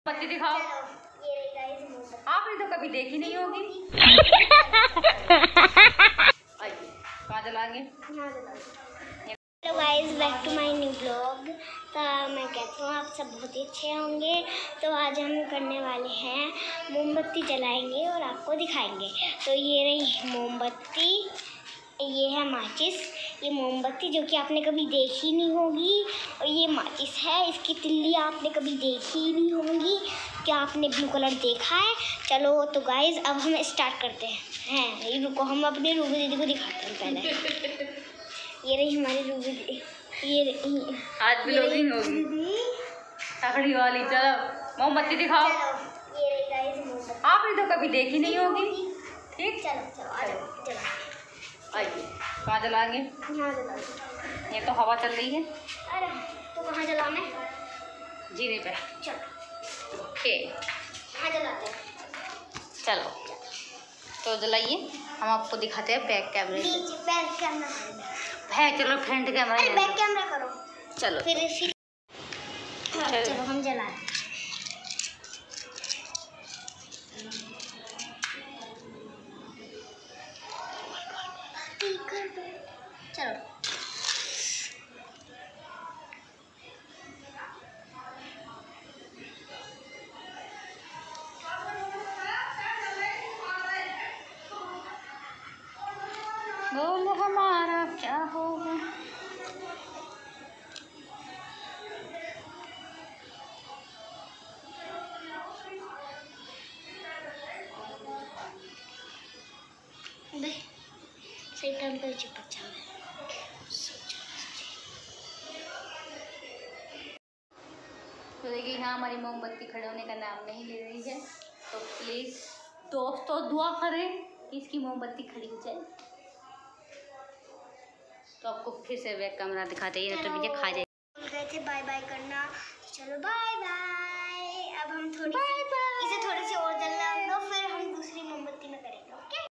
मोमबत्ती दिखाओ। आपने तो कभी देखी नहीं होगी। कहाँ जलाएंगे? Hello guys, back to my new blog. तो मैं कहती हूँ आप सब बहुत ही अच्छे होंगे। तो आज हम करने वाले हैं मोमबत्ती जलाएंगे और आपको दिखाएंगे। तो ये रही मोमबत्ती, ये है माचिस। ये मोमबत्ती जो कि आपने कभी देखी नहीं होगी, और ये माचिस है। इसकी तिल्ली आपने कभी देखी ही नहीं होगी। क्या आपने ब्लू कलर देखा है? चलो तो गाइस अब हम स्टार्ट करते हैं। रुको, हम अपने रूबी दीदी को दिखाते हैं पहले। ये रही हमारी रूबी दीदी। ये आज ब्लॉगिंग होगी तगड़ी वाली। चलो मोमबत्ती दिखाओ। ये रही गाइस मोमबत्ती। आपने तो कभी देखी नहीं होगी। ठीक, चलो आ जाओ, चलो आइए। कहाँ जलाएंगे? यहाँ जलाओ। ये तो हवा चल रही है। अरे तो कहाँ जलाना है? जीने पे। चलो ओके, कहाँ जलाते हैं? चलो तो जलाइए। हम आपको दिखाते हैं बैक कैमरे से। बैक कैमरा है, चलो फ्रंट कैमरा। अरे बैक कैमरा करो। चलो फिर हाँ, चलो हम जलाते हैं। चलो बोल हमारा क्या होगा। सही टाइम पे चिपक जाए। तो देखिए यहाँ हमारी मोमबत्ती खड़े होने का नाम नहीं ले रही है। तो प्लीज़ दोस्तों दुआ करें कि इसकी मोमबत्ती खड़ी हो जाए। तो आपको फिर से बैक कैमरा दिखाते ही ना, तो मुझे खा जाए। बोल रहे थे बाय बाय करना, चलो बाय बाय। अब हम थोड़ी बाय बाय।